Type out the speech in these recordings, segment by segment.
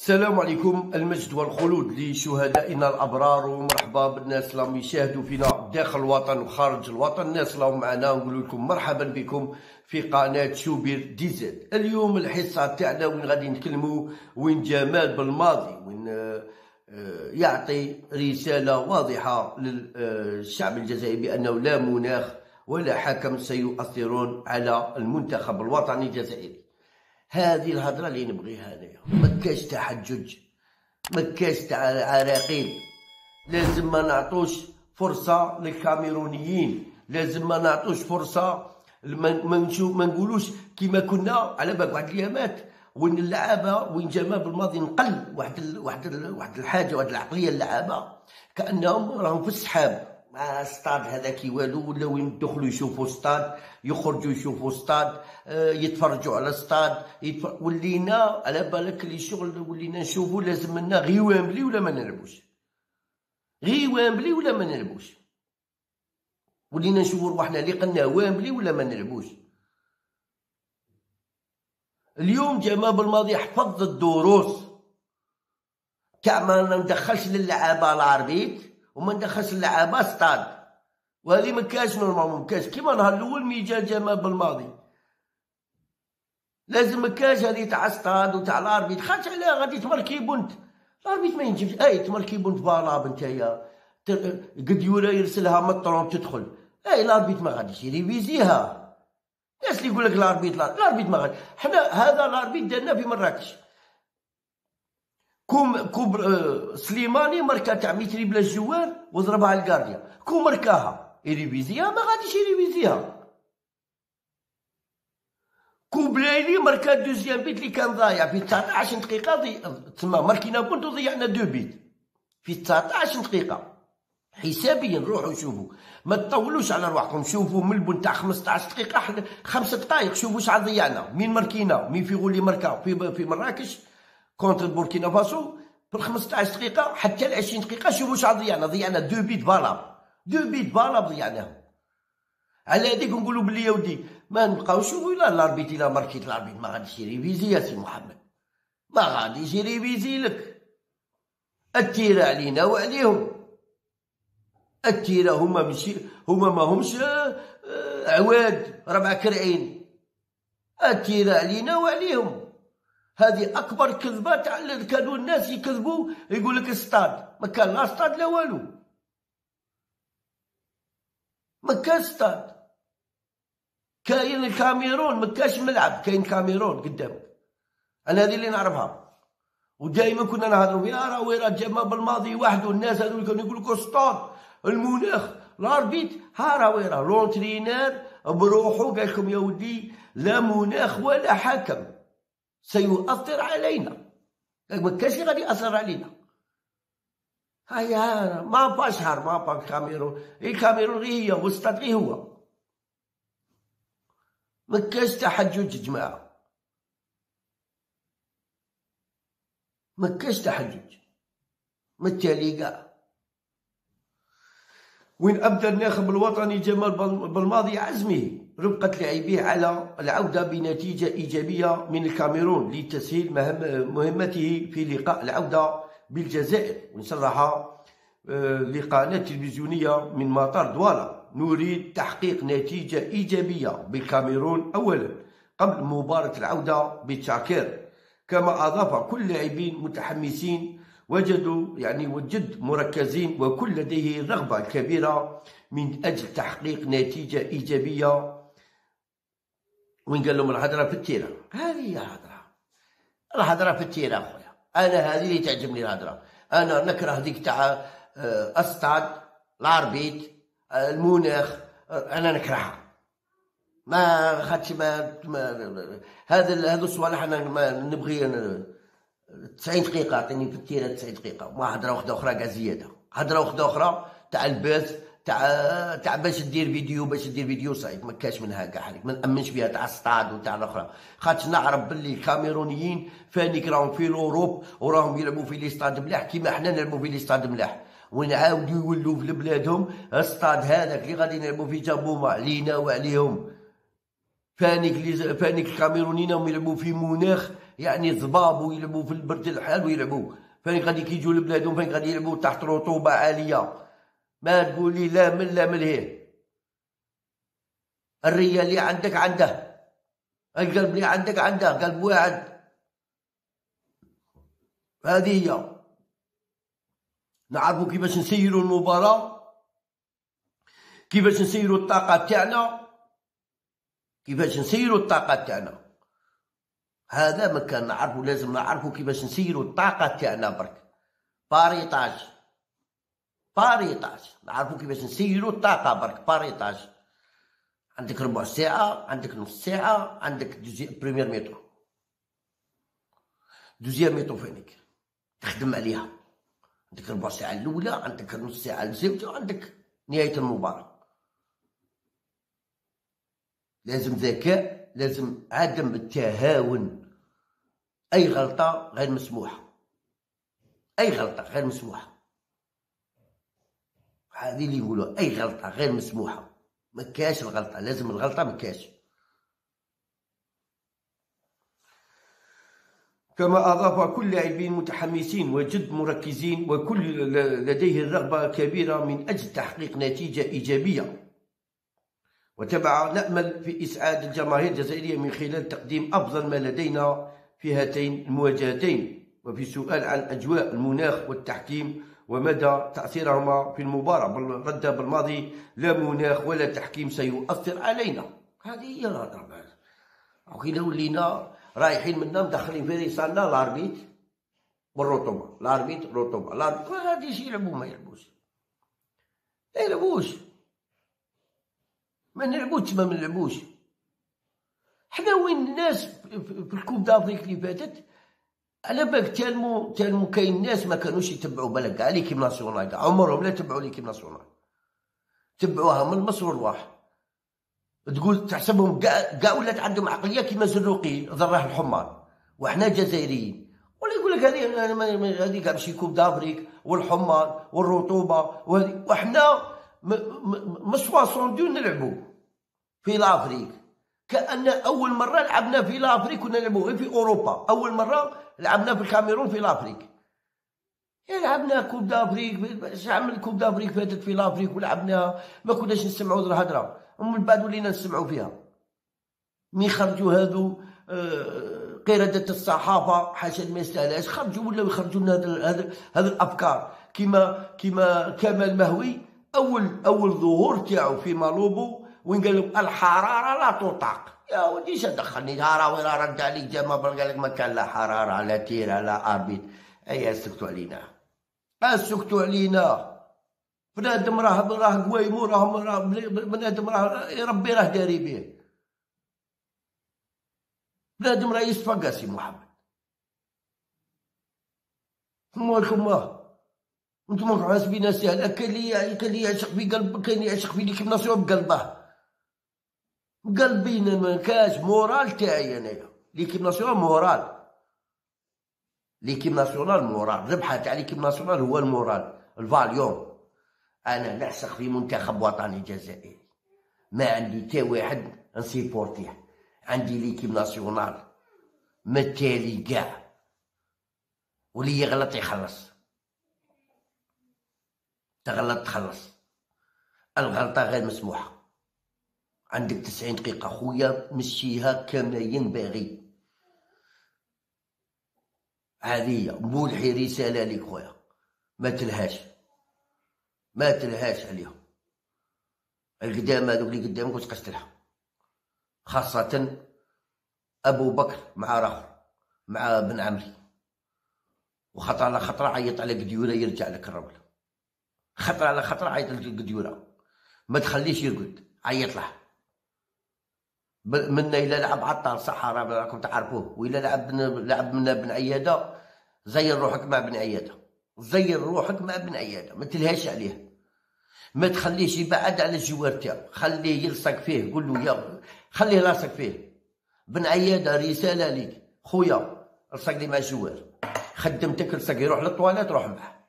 السلام عليكم، المجد والخلود لشهدائنا الابرار، ومرحبا بالناس اللي يشاهدوا فينا داخل الوطن وخارج الوطن. الناس اللي معنا نقول لكم مرحبا بكم في قناه شوبير دي زد. اليوم الحصه تاعنا وين غادي نتكلموا وين جمال بالماضي وين يعطي رساله واضحه للشعب الجزائري بانه لا مناخ ولا حكم سيؤثرون على المنتخب الوطني الجزائري. هذه الهضره اللي نبغيها انايا، مكاش تحجج، مكاش تاع عراقيل. لازم ما نعطوش فرصه للكاميرونيين، لازم ما نعطوش فرصه ما نقولوش كيما كنا على بالك واحد الايامات وين اللعابه وين جمال بالماضي نقل واحد الحاجه، واحد العقليه اللعابه كانهم راهم في السحاب مع ستاد هذاك والو، ولاو يدخلوا يشوفوا ستاد، يخرجوا يشوفوا ستاد، يتفرجوا على ستاد، ولينا على بالك اللي شغل ولينا نشوفوا لازم لنا غير وامبلي ولا ما نلعبوش، غير وامبلي ولا ما نلعبوش، ولينا نشوفوا رواحنا اللي قلنا وامبلي ولا ما نلعبوش. اليوم جمال بالماضي حفظ الدروس تاع ما ندخلش للعابه العربيت وما ندخلش اللعابه ستاد، وهذه مكاش نورمالمون، مكاش كيما نهار الاول مي جا جمال بالماضي. لازم مكاش هذه تاع ستاد وتاع الاربيت، خاطش علاه غادي تمركي بنت الاربيت ما ينجمش تمركي بنت بالاب نتايا قد يورا يرسلها من الطرون تدخل، الاربيت ما غاديش يريفيزيها. الناس اللي يقول لك الاربيت ما غادي، حنا هذا الاربيت دارنا في مراكش. كوب سليماني ماركا تاع ميتري بلا الجوار وضربها على الكارديا، ماركاها يريفيزيها ما غاديش يريفيزيها. كوب ليلي ماركا دوزيام بيت اللي كان ضايع في 19 دقيقة، تسمى ماركينا بونت وضيعنا 2 بيت في 19 دقيقة حسابيا. روحوا شوفوا، ما تطولوش على رواحكم، شوفوا من البن تاع 15 دقيقة 5 دقائق، شوفوا شحال ضيعنا. مين ماركينا، مين في غولي ماركا في مراكش كونتر بوركينا فاسو في 15 دقيقة حتى ل 20 دقيقة، شوفوا شحال ضيعنا 2 بيت بالاب، 2 بيت بالاب ضيعناهم. على هذيك نقولوا بلي يا ودي ما نبقاوش نشوفوا لا الاربيت، الا ماركيت الاربيت ما غاديش يريفيزي يا سي محمد، ما غاديش يريفيزي لك. التيرة علينا وعليهم، التيرة هما ما همش عواد ربع كرعين، التيرة علينا وعليهم. هذه اكبر كذبه تاع كانوا الناس يكذبوا، يقول لك ستاد، ما كان لا ستاد لا والو، ما كان ستاد. كاين الكاميرون ما كاش ملعب، كاين كاميرون قدامك، انا هذه اللي نعرفها. ودائما كنا نهضروا فيها، راه وين جمال بالماضي وحده، الناس هذول كانوا يقولوا لك ستاد المناخ الاربيت، راه وين لونترينير بروحو قال لكم يا ودي لا مناخ ولا حكم سيؤثر علينا، ما كاش اللي غادي يأثر علينا. هيا ما با شهر ما با كاميرون، الكاميرون غير هي والستاد غير هو، ما كاش تحجج جماعة، ما كاش تحجج. بالتالي كاع وين أبدى الناخب الوطني جمال بالماضي عزمه رفقة لاعبيه على العودة بنتيجة إيجابية من الكاميرون لتسهيل مهمته في لقاء العودة بالجزائر. ونصرح لقناة تلفزيونية من مطار دوالا: نريد تحقيق نتيجة إيجابية بالكاميرون أولا قبل مباراة العودة بتشاكير. كما أضاف كل اللاعبين متحمسين وجد مركزين، وكل لديه الرغبة الكبيرة من أجل تحقيق نتيجة إيجابية. وين قال لهم الهضرة في التيرة، هذه هي الهضرة في التيرة أخويا. أنا هذه اللي تعجبني الهضرة، أنا نكره ديك تاع أستاد العربيت المناخ، أنا نكرهها، ما خاطش هذا الصوالح أنا ما نبغي 90 دقيقة عطيني في التيرة 90 دقيقة، ما هضرة وحدة أخرى كاع زيادة، هضرة وحدة أخرى تاع البث تاع باش دير فيديو صعيب، ما كاش منها كاع عليك، ما نأمنش بها تاع الستاد وتاع الأخرى، خاطش نعرف باللي الكاميرونيين فانيك راهم في الأوروب وراهم يلعبوا في لي ستاد ملاح كيما حنا نلعبوا في لي ستاد ملاح، ونعاودوا يولوا في بلادهم الستاد هذاك اللي غادي نلعبوا في جابوما علينا وعليهم. فانيك الكاميرونيين راهم يلعبوا في مناخ يعني ضباب ويلعبوا في البرد الحال ويلعبوا. فين غادي كيجيو لبلادهم، فين غادي يلعبوا تحت رطوبة عالية. ما تقولي لا من لا من هيه. الرية اللي عندك عنده، القلب اللي عندك عنده، قلب واحد. هذه هي. نعرفوا كيفاش نسيروا المباراة، كيفاش نسيروا الطاقة تاعنا، كيفاش نسيروا الطاقة تاعنا. هذا ما كان نعرفوا، لازم نعرفوا كيفاش نسيروا الطاقة تاعنا برك. باريطاج نعرفوا كيفاش نسيروا الطاقة برك. باريطاج، عندك ربع ساعة، عندك نص ساعة، عندك بريمير ميترو، دوزيام ميترو فينيك تخدم عليها. عندك ربع ساعة الأولى، عندك نص ساعة الزوجة، عندك نهاية المباراة. لازم ذكاء، لازم عدم التهاون. أي غلطة غير مسموحة، أي غلطة غير مسموحة. هذه اللي يقولوا أي غلطة غير مسموحة. مكاش الغلطة، لازم الغلطة مكاش. كما أضاف كل لاعبين متحمسين وجد مركزين، وكل لديه الرغبة كبيرة من أجل تحقيق نتيجة إيجابية. وتبع نأمل في إسعاد الجماهير الجزائرية من خلال تقديم أفضل ما لدينا في هاتين المواجهتين. وفي سؤال عن أجواء المناخ والتحكيم ومدى تأثيرهما في المباراة، رد بالماضي: لا مناخ ولا تحكيم سيؤثر علينا. هذه هي الهضرة. كي ولينا رايحين منا مدخلين في رسالنا لاربيت والرطوبة، لاربيت رطوبة، لاربيت غاديش يلعبوا. ما يلعبوش، ما يلعبوش، ما نلعبوش، ما نلعبوش. حنا وين الناس في الكوب دافريك اللي فاتت، على بالك تالمو كاين ناس ما كانوش يتبعوا بالك كاع ليكيب ناسيونال، كاع عمرهم لا تبعوا ليكيب ناسيونال، تبعوها من مصر والواح. تقول تحسبهم كاع ولات عندهم عقليه كيما زروقي ضراه الحمار، وحنا جزائريين. ولا يقول لك هذه كاع ماشي كوب دافريك والحمار والرطوبه وهذه، وحنا مصواصون دو نلعبوا في لافريك. كأن أول مرة لعبنا في لافريك، كنا نلعبوا غير في أوروبا. أول مرة لعبنا في الكاميرون في لافريك. لعبنا كوب دافريك، شحال من كوب دافريك فاتت في لافريك ولعبناها، ما كناش نسمعوا الهضره، ومن بعد ولينا نسمعوا فيها. مي خرجوا هذو قردة الصحافة، حاشا ما يستاهلهاش، خرجوا ولاو يخرجوا لنا هذه الأفكار. كيما كمال مهوي، أول ظهور تاعو في مالوبو وين قال لهم الحرارة لا تطاق. يا ودي اش دخلني هراوي، راه رد عليك جمال قال لك ما كان لا حرارة لا تيرة لا أربيت. أيا سكتوا علينا، سكتوا علينا. بنادم راه قويمو، راه بنادم راه ربي راه داري بيه. بنادم راه يصفى سي محمد. مالكم انتم حاسبين سهله. كاين اللي يعشق في قلب، كاين اللي يعشق في ليكيب ناسيونال بقلبه. بقلبي ما كاش مورال تاعي انايا. ليكيب ناسيونال مورال، ليكيب ناسيونال مورال، الربحه تاع ليكيب ناسيونال هو المورال، الفاليوم. انا نعشق في منتخب وطني جزائري، ما عندي تا واحد نسيبورتيه، عندي ليكيب ناسيونال مثالي كاع، واللي يغلط يخلص، تغلط تخلص، الغلطه غير مسموحه. عندك 90 دقيقه خويا، مشيها كما ينبغي. هذه مولحي رساله ليك خويا، ما تلهاش، ما تلهاش عليهم. القدام هذوك اللي قدامك وتبقاش تلحق، خاصة أبو بكر مع راخر مع بن عمري. وخطر على خطرة عيط على قديورة يرجع لك الرجل، خطر على خطرة عيط على قديورة، ما تخليش يرقد، عيط له. منا إلا لعب عطار صحراء راكم تعرفوه، وإلا لعب منا بن عيادة، زير روحك مع بن عيادة، زير روحك مع بن عيادة، ما تلهاش عليه، ما تخليش يبعد على الجوار تاعو، خليه يلصق فيه، قول له يا خليه لاصق فيه. بن عيادة رسالة ليك خويا، الصق لي مع الجوار، خدمتك الصق، يروح للطواليت روح معاه،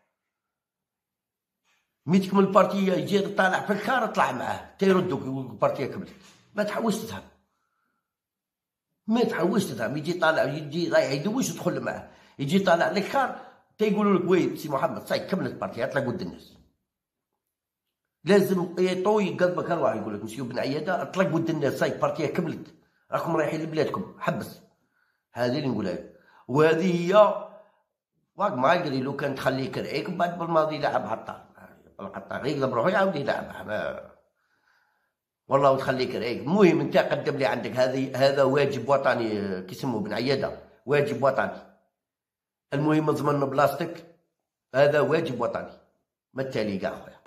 مي تكمل البارتيه يجي طالع في الكار اطلع معاه تا يردوك البارتيه كملت، ما تحوسش تفهم. ما تحوش تفهم. يجي طالع يجي رايح يدوش تدخل معاه، يجي طالع لك خار تيقولوا لك وي سي محمد صاي كملت بارتي اطلق ود الناس. لازم يطوي قلبك الواحد يقول لك مسيو بن عياده اطلق ود الناس صاي بارتيها كملت، راكم رايحين لبلادكم حبس. هذه اللي نقولها لك. وهذه هي واك ما قال لو كان تخليه كرعيك من بعد بالماضي يلعب حطار القطار يقدر بروحو يعاود يلعبها والله تخليك رأيك. المهم انت قدم لي عندك هذا واجب وطني كيسموه بن عياده، واجب وطني. المهم ضمن بلاصتك، هذا واجب وطني ما التالي كاع خويا.